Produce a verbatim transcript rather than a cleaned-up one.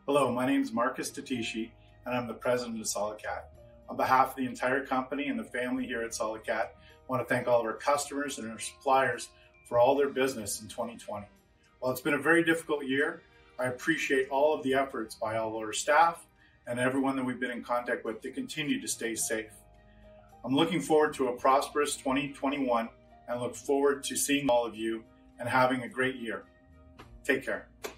Hello, my name is Marcus Tateishi, and I'm the president of SolidCAD. On behalf of the entire company and the family here at SolidCAD, I want to thank all of our customers and our suppliers for all their business in twenty twenty. While it's been a very difficult year, I appreciate all of the efforts by all of our staff and everyone that we've been in contact with to continue to stay safe. I'm looking forward to a prosperous twenty twenty-one and look forward to seeing all of you and having a great year. Take care.